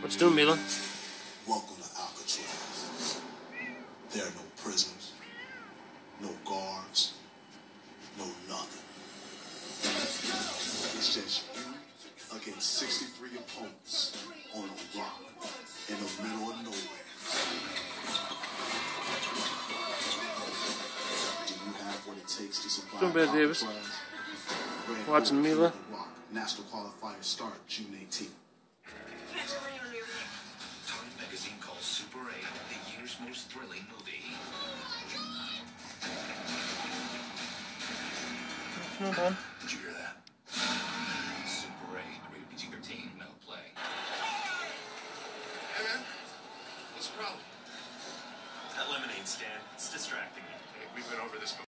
What you doing, MIla? Welcome to Alcatraz. There are no prisoners, no guards, no nothing. It's just you against 63 opponents on a rock in the middle of nowhere. Do you have what it takes to survive? Doing better, Davis. Watching MIla. National qualifiers start June 18th. Time magazine calls Super 8 the year's most thrilling movie. No, man. Did you hear that? Super 8, rated PG-13, no play. Hey man, what's the problem? That lemonade stand, it's distracting me. Hey, we've been over this before.